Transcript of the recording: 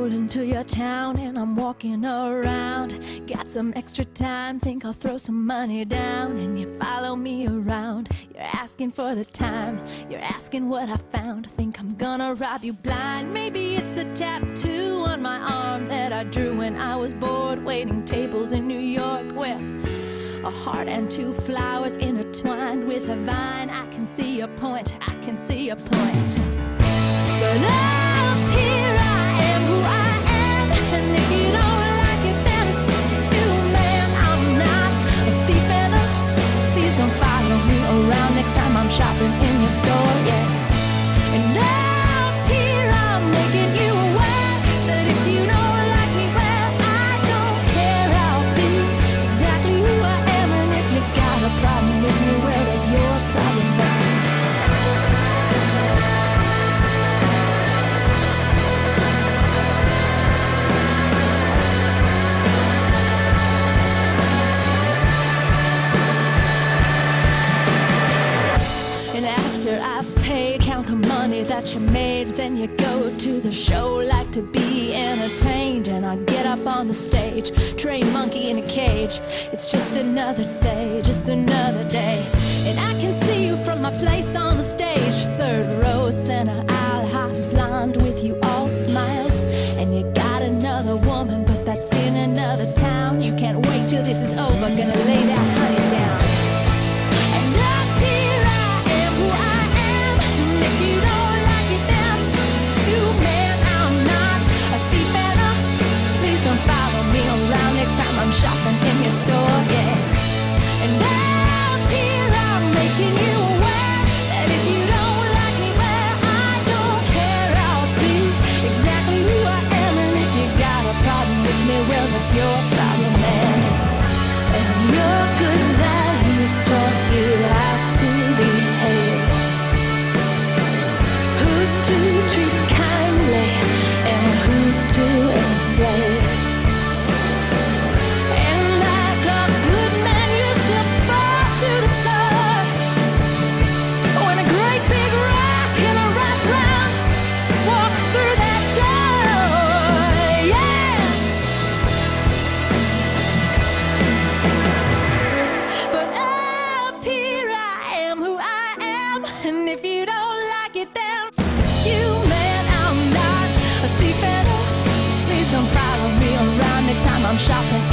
rolling to your town and I'm walking around. Got some extra time, think I'll throw some money down. And you follow me around, you're asking for the time, you're asking what I found. Think I'm gonna rob you blind. Maybe it's the tattoo on my arm that I drew when I was bored, waiting tables in New York, where a heart and two flowers intertwined with a vine. I can see your point, I can see your point. But up here I am who I am, and if you don't like it then you man, I'm not a thief and please don't follow me around next time I'm shopping in your store, yeah. And up here I'm making you aware that if you don't like me, well, I don't care, I'll be exactly who I am. And if you got a problem with me, well, that's your problem, man. After I've paid, count the money that you made, then you go to the show like to be entertained. And I get up on the stage, trained monkey in a cage. It's just another day, just another day. And I can see you from my place on the stage, third row, center aisle, hot blonde with you all smiles. And you got another woman, but that's in another town. You can't wait till this is over, gonna lay that honey down. I'm shopping in your store, yeah. And out here I'm making you aware that if you don't like me, well, I don't care, I'll be exactly who I am. And if you got a problem with me, well, that's your problem, man. And your good values taught you how to behave, who to treat kindly and who to enslave. I'm shopping